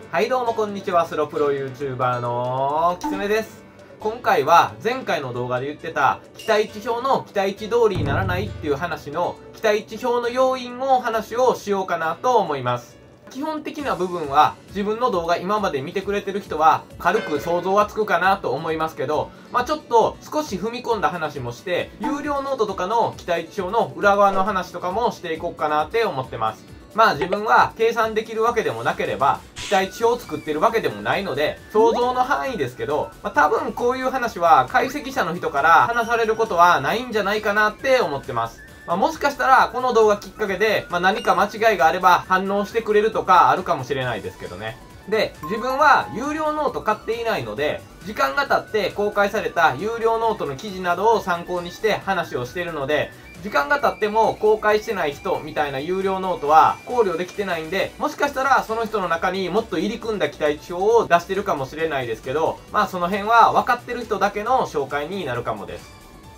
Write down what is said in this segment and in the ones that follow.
はいどうもこんにちは、スロプロ YouTuber のきつねです。今回は前回の動画で言ってた期待値表の期待値通りにならないっていう話の期待値表の要因を話をしようかなと思います。基本的な部分は自分の動画今まで見てくれてる人は軽く想像はつくかなと思いますけど、ちょっと少し踏み込んだ話もして有料ノートとかの期待値表の裏側の話とかもしていこうかなって思ってます。自分は計算できるわけでもなければ期待値表を作ってるわけでもないので想像の範囲ですけど、多分こういう話は解析者の人から話されることはないんじゃないかなって思ってます。もしかしたらこの動画きっかけで、何か間違いがあれば反応してくれるとかあるかもしれないですけどね。で、自分は有料ノート買っていないので、時間が経って公開された有料ノートの記事などを参考にして話をしているので、時間が経っても公開してない人みたいな有料ノートは考慮できてないんで、もしかしたらその人の中にもっと入り組んだ期待値表を出してるかもしれないですけど、その辺は分かってる人だけの紹介になるかもです。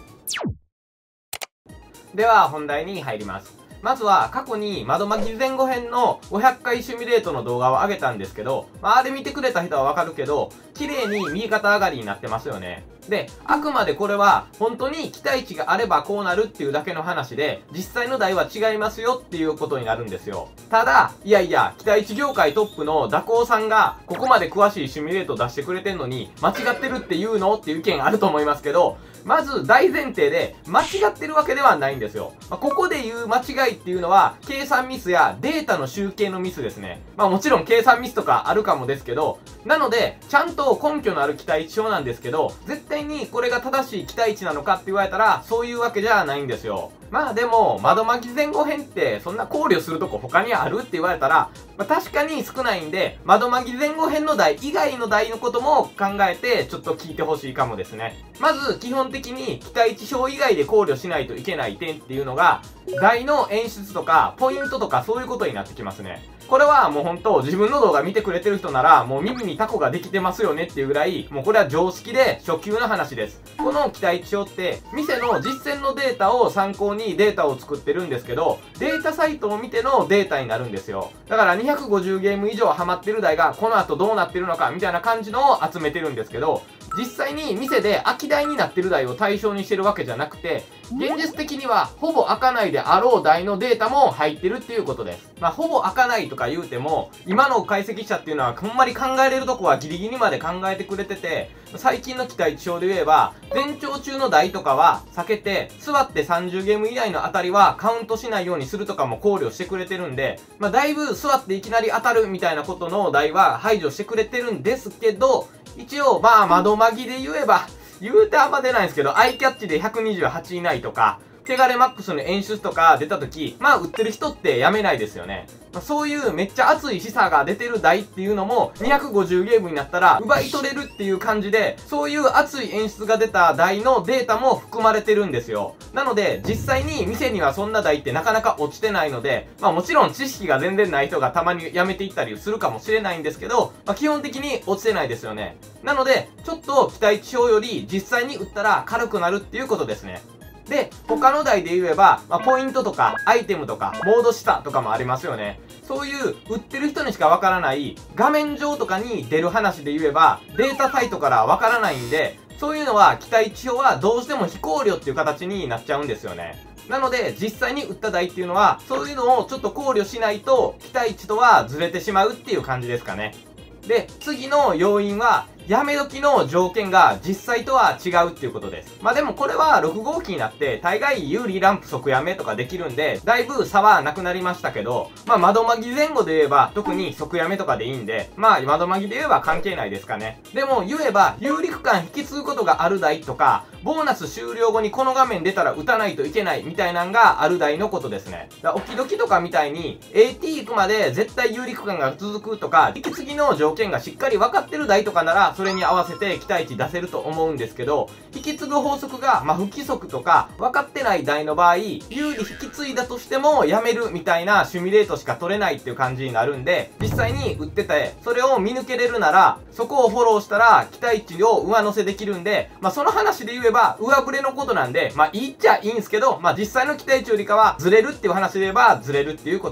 では本題に入ります。まずは過去に窓マギ前後編の500回シミュレートの動画を上げたんですけど、あれ見てくれた人はわかるけど、綺麗に右肩上がりになってますよね。で、あくまでこれは本当に期待値があればこうなるっていうだけの話で、実際の題は違いますよっていうことになるんですよ。ただ、いやいや、期待値業界トップの蛇行さんがここまで詳しいシミュレート出してくれてんのに間違ってるって言うのっていう意見あると思いますけど、まず大前提で間違ってるわけではないんですよ。ここで言う間違いっていうのは計算ミスやデータの集計のミスですね。もちろん計算ミスとかあるかもですけど、なのでちゃんと根拠のある期待値表なんですけど、絶対にこれが正しい期待値なのかって言われたらそういうわけじゃないんですよ。でも窓巻き前後編ってそんな考慮するとこ他にあるって言われたら、確かに少ないんで、窓巻き前後編の題以外の題のことも考えてちょっと聞いてほしいかもですね。まず基本的に期待値表以外で考慮しないといけない点っていうのが、題の演出とかポイントとかそういうことになってきますね。これはもうほんと自分の動画見てくれてる人ならもう耳にタコができてますよねっていうぐらい、もうこれは常識で初級の話です。この期待値表って店の実践のデータを参考にデータを作ってるんですけど、データサイトを見てのデータになるんですよ。だから250ゲーム以上ハマってる台がこの後どうなってるのかみたいな感じのを集めてるんですけど、実際に店で空き台になってる台を対象にしてるわけじゃなくて、現実的にはほぼ開かないであろう台のデータも入ってるっていうことです。ほぼ開かないとか言うても、今の解析者っていうのはほんまに考えれるとこはギリギリまで考えてくれてて、最近の期待値表で言えば、前兆中の台とかは避けて、座って30ゲーム以内の当たりはカウントしないようにするとかも考慮してくれてるんで、だいぶ座っていきなり当たるみたいなことの台は排除してくれてるんですけど、一応窓マギで言えば、言うてあんま出ないんですけど、アイキャッチで128以内とか、手軽マックスの演出とか出た時、売ってる人ってやめないですよね。そういうめっちゃ熱い示唆が出てる台っていうのも、250ゲームになったら奪い取れるっていう感じで、そういう熱い演出が出た台のデータも含まれてるんですよ。なので、実際に店にはそんな台ってなかなか落ちてないので、もちろん知識が全然ない人がたまにやめていったりするかもしれないんですけど、基本的に落ちてないですよね。なので、ちょっと期待値表より実際に打ったら軽くなるっていうことですね。で、他の台で言えば、ポイントとかアイテムとかモード下とかもありますよね。そういう売ってる人にしかわからない画面上とかに出る話で言えば、データサイトからわからないんで、そういうのは期待値表はどうしても非考慮っていう形になっちゃうんですよね。なので、実際に売った台っていうのは、そういうのをちょっと考慮しないと、期待値とはずれてしまうっていう感じですかね。で、次の要因は、やめ時の条件が実際とは違うっていうことです。でもこれは6号機になって大概有利ランプ即やめとかできるんで、だいぶ差はなくなりましたけど、窓マギ前後で言えば特に即やめとかでいいんで、窓マギで言えば関係ないですかね。でも言えば有利区間引き継ぐことがある台とか、ボーナス終了後にこの画面出たら打たないといけないみたいなんがある台のことですね。置き時とかみたいに AT 行くまで絶対有利区間が続くとか、引き継ぎの条件がしっかり分かってる台とかなら、それに合わせて期待値出せると思うんですけど、引き継ぐ法則が、不規則とか分かってない台の場合、有利引き継いだとしてもやめるみたいなシミュレートしか取れないっていう感じになるんで、実際に売ってて、それを見抜けれるなら、そこをフォローしたら期待値を上乗せできるんで、その話で言えば上振れのことなんで、いいっちゃいいんすけど、実際の期待値よりかはずれるっていう話で言えばずれるっていうことです。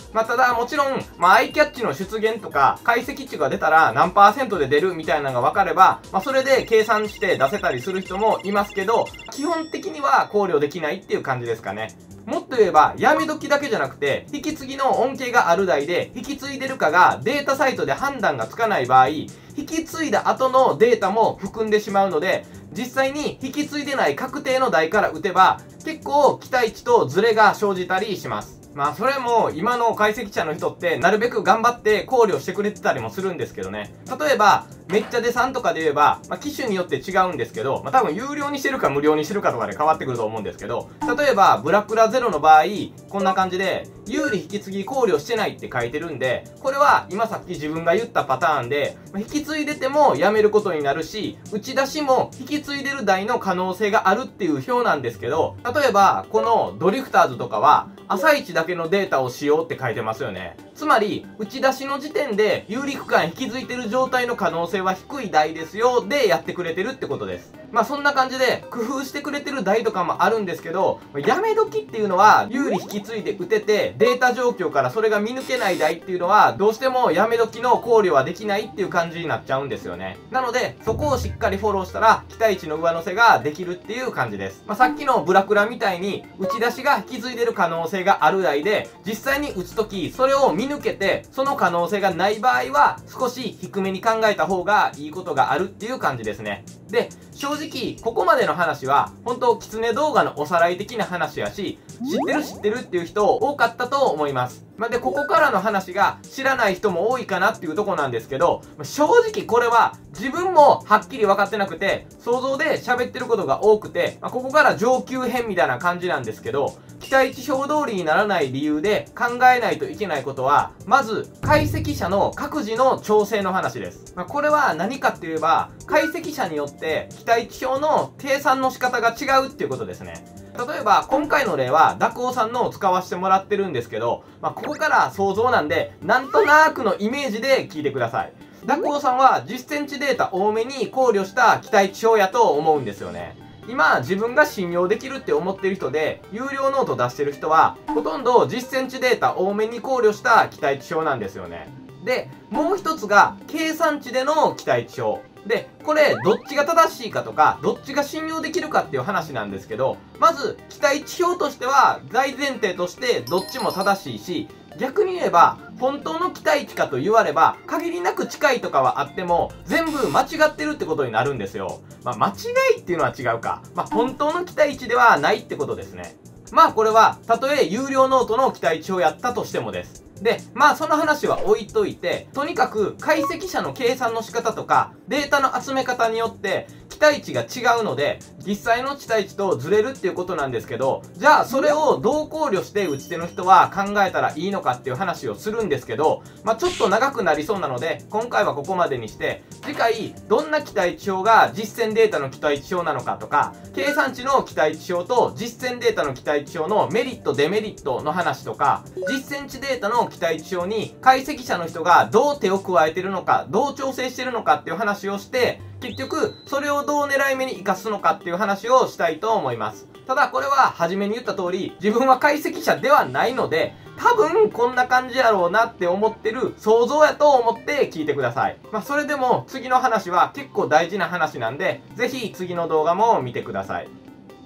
ただもちろん、アイキャッチの出現とか、解析値が出たら何%で出るみたいなのが分かれば、それで計算して出せたりする人もいますけど、基本的には考慮できないっていう感じですかね。もっと言えば、やめ時だけじゃなくて、引き継ぎの恩恵がある台で、引き継いでるかがデータサイトで判断がつかない場合、引き継いだ後のデータも含んでしまうので、実際に引き継いでない確定の台から打てば、結構期待値とズレが生じたりします。それも今の解析者の人ってなるべく頑張って考慮してくれてたりもするんですけどね。例えば、めっちゃデ3とかで言えば、機種によって違うんですけど、多分有料にしてるか無料にしてるかとかで変わってくると思うんですけど、例えば、ブラクラゼロの場合、こんな感じで、有利引き継ぎ考慮してないって書いてるんで、これは今さっき自分が言ったパターンで、引き継いでてもやめることになるし、打ち出しも引き継いでる台の可能性があるっていう表なんですけど、例えば、このドリフターズとかは、朝一だけのデータを使用って書いてますよね。つまり、打ち出しの時点で有利区間引き継いでる状態の可能性は低い台ですよ、でやってくれてるってことです。そんな感じで工夫してくれてる台とかもあるんですけど、やめ時っていうのは有利引き継いで打てて、データ状況からそれが見抜けない台っていうのは、どうしてもやめ時の考慮はできないっていう感じになっちゃうんですよね。なので、そこをしっかりフォローしたら、期待値の上乗せができるっていう感じです。さっきのブラクラみたいに、打ち出しが引き継いでる可能性がある台で、実際に打つとき、それを見抜けて、その可能性がない場合は、少し低めに考えた方がいいことがあるっていう感じですね。で、正直、ここまでの話は、本当キツネ動画のおさらい的な話やし、知ってるっていう人多かったと思います。で、ここからの話が知らない人も多いかなっていうとこなんですけど、正直これは自分もはっきり分かってなくて、想像で喋ってることが多くて、ここから上級編みたいな感じなんですけど、期待値表通りにならない理由で考えないといけないことは、まず、解析者の各自の調整の話です。これは何かって言えば、解析者によって期待値表の計算の仕方が違うっていうことですね。例えば、今回の例は、ダクオさんのを使わせてもらってるんですけど、ここから想像なんで、なんとなくのイメージで聞いてください。ダクオさんは実践値データ多めに考慮した期待値表やと思うんですよね。今、自分が信用できるって思ってる人で、有料ノート出してる人は、ほとんど実践値データ多めに考慮した期待値表なんですよね。で、もう一つが、計算値での期待値表。で、これ、どっちが正しいかとか、どっちが信用できるかっていう話なんですけど、まず、期待値表としては、大前提としてどっちも正しいし、逆に言えば、本当の期待値かと言われば、限りなく近いとかはあっても、全部間違ってるってことになるんですよ。間違いっていうのは違うか。本当の期待値ではないってことですね。これは、たとえ有料ノートの期待値をやったとしてもです。で、その話は置いといて、とにかく解析者の計算の仕方とか、データの集め方によって、期待値が違うので、実際の期待値とずれるっていうことなんですけど、じゃあそれをどう考慮して打ち手の人は考えたらいいのかっていう話をするんですけど、ちょっと長くなりそうなので、今回はここまでにして、次回、どんな期待値表が実践データの期待値表なのかとか、計算値の期待値表と実践データの期待値表のメリット、デメリットの話とか、実践値データの期待値表に解析者の人がどう手を加えてるのか、どう調整してるのかっていう話をして、結局、それをどう狙い目に活かすのかっていう話をしたいと思います。ただこれは初めに言った通り、自分は解析者ではないので、多分こんな感じやろうなって思ってる想像やと思って聞いてください。それでも次の話は結構大事な話なんで、ぜひ次の動画も見てください。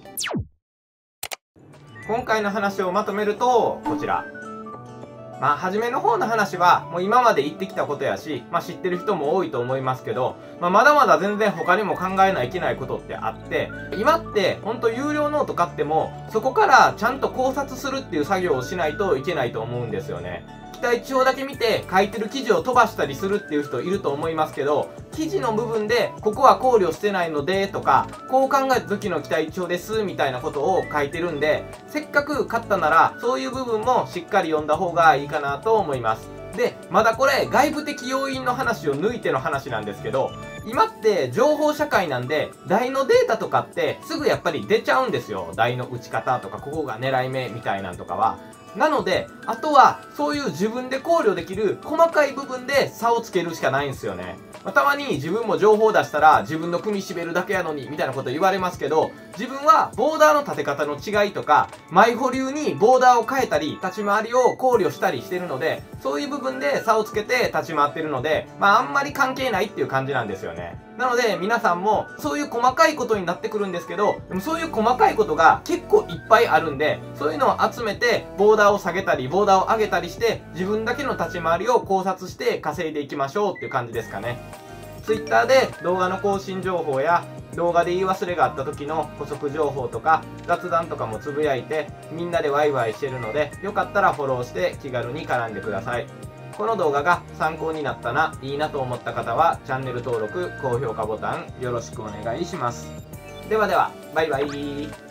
今回の話をまとめると、こちら。初めの方の話は、もう今まで言ってきたことやし、知ってる人も多いと思いますけど、まだまだ全然他にも考えないといけないことってあって、今ってほんと有料ノート買っても、そこからちゃんと考察するっていう作業をしないといけないと思うんですよね。期待値表だけ見て書いてる記事を飛ばしたりするっていう人いると思いますけど、記事の部分でここは考慮してないのでとか、こう考えた時の期待値表ですみたいなことを書いてるんで、せっかく買ったならそういう部分もしっかり読んだ方がいいかなと思います。で、まだこれ外部的要因の話を抜いての話なんですけど、今って情報社会なんで、台のデータとかってすぐやっぱり出ちゃうんですよ。台の打ち方とか、ここが狙い目みたいなんとかは。 なので、あとは、そういう自分で考慮できる細かい部分で差をつけるしかないんですよね。たまに自分も情報を出したら自分の組締めるだけやのにみたいなこと言われますけど、自分はボーダーの立て方の違いとか、舞穂流にボーダーを変えたり、立ち回りを考慮したりしてるので、そういう部分で差をつけて立ち回ってるので、あんまり関係ないっていう感じなんですよね。なので皆さんもそういう細かいことになってくるんですけど、でもそういう細かいことが結構いっぱいあるんで、そういうのを集めてボーダーを下げたり、ボーダーを上げたりして、自分だけの立ち回りを考察して稼いでいきましょうっていう感じですかね。Twitter で動画の更新情報や動画で言い忘れがあった時の補足情報とか雑談とかもつぶやいてみんなでワイワイしてるので、よかったらフォローして気軽に絡んでください。この動画が参考になったな、いいなと思った方はチャンネル登録、高評価ボタンよろしくお願いします。ではでは、バイバイ。